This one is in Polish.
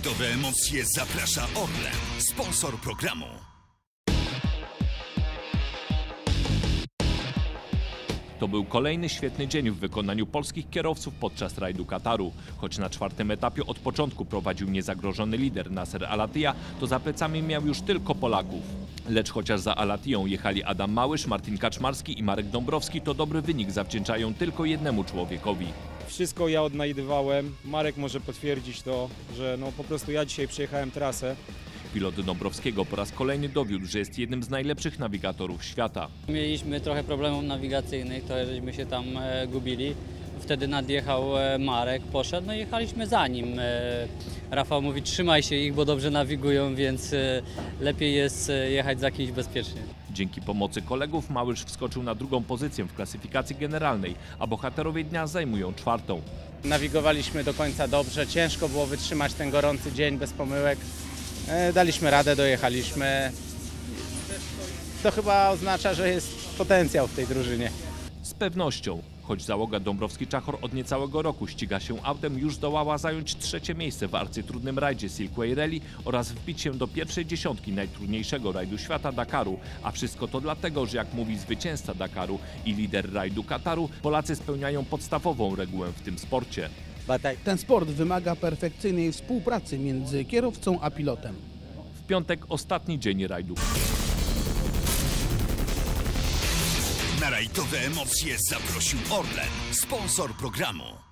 rajdowe emocje zaprasza Orlen, sponsor programu. To był kolejny świetny dzień w wykonaniu polskich kierowców podczas rajdu Kataru. Choć na czwartym etapie od początku prowadził niezagrożony lider Nasser Al-Attiyah, to za plecami miał już tylko Polaków. Lecz chociaż za Al-Attiyą jechali Adam Małysz, Martin Kaczmarski i Marek Dąbrowski, to dobry wynik zawdzięczają tylko jednemu człowiekowi. Wszystko ja odnajdywałem. Marek może potwierdzić to, że po prostu ja dzisiaj przejechałem trasę. Pilot Dąbrowskiego po raz kolejny dowiódł, że jest jednym z najlepszych nawigatorów świata. Mieliśmy trochę problemów nawigacyjnych, to żeśmy się tam gubili. Wtedy nadjechał Marek, poszedł, no i jechaliśmy za nim. Rafał mówi, trzymaj się ich, bo dobrze nawigują, więc lepiej jest jechać za kimś bezpiecznie. Dzięki pomocy kolegów Małysz wskoczył na drugą pozycję w klasyfikacji generalnej, a bohaterowie dnia zajmują czwartą. Nawigowaliśmy do końca dobrze, ciężko było wytrzymać ten gorący dzień bez pomyłek. Daliśmy radę, dojechaliśmy. To chyba oznacza, że jest potencjał w tej drużynie. Z pewnością, choć załoga Dąbrowski-Czachor od niecałego roku ściga się autem, już zdołała zająć trzecie miejsce w arcytrudnym rajdzie Silkway Rally oraz wbić się do pierwszej dziesiątki najtrudniejszego rajdu świata Dakaru. A wszystko to dlatego, że jak mówi zwycięzca Dakaru i lider rajdu Kataru, Polacy spełniają podstawową regułę w tym sporcie. Ten sport wymaga perfekcyjnej współpracy między kierowcą a pilotem. W piątek ostatni dzień rajdu. Na rajdowe emocje zaprosił Orlen, sponsor programu.